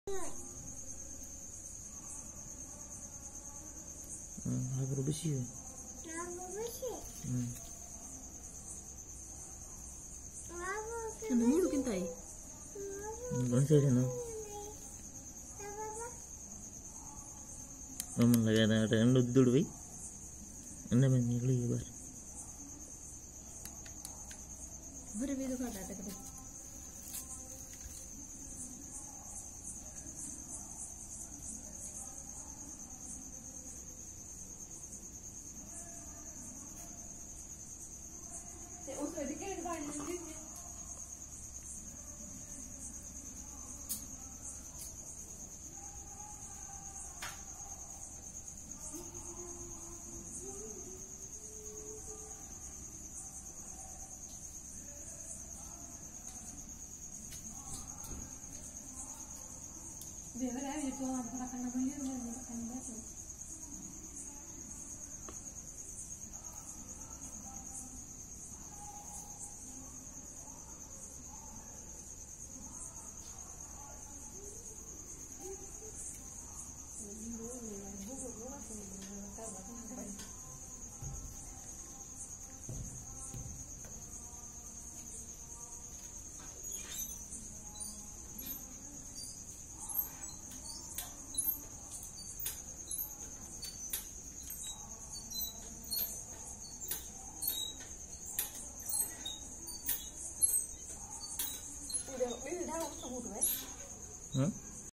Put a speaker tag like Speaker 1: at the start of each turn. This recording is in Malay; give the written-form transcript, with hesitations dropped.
Speaker 1: Lagu besi ya?
Speaker 2: Lagu besi?
Speaker 3: Ano mulu kintay?
Speaker 1: Bukan saya no. Namun lagi ada yang duduk dulu, anda menilai bar.
Speaker 3: Berbeda kata kata. Dia berada di bawah perakanan beliau dan di akan batu.